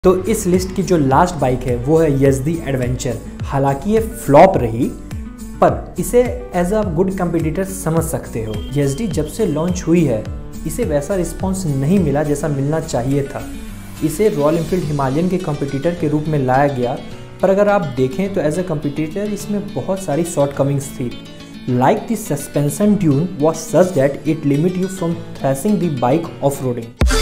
तो इस लिस्ट की जो लास्ट बाइक है वो है यज़दी एडवेंचर। हालांकि ये फ्लॉप रही, पर इसे एज अ गुड कंपटीटर समझ सकते हो। यज़दी जब से लॉन्च हुई है इसे वैसा रिस्पांस नहीं मिला जैसा मिलना चाहिए था। इसे रॉयल एनफील्ड हिमालयन के कंपटीटर के रूप में लाया गया, पर अगर आप देखें तो एज अ कंपटीटर इसमें बहुत सारी शॉर्टकमिंग्स थी। Like the suspension tune was such that it limit you from thrashing the bike off-roading.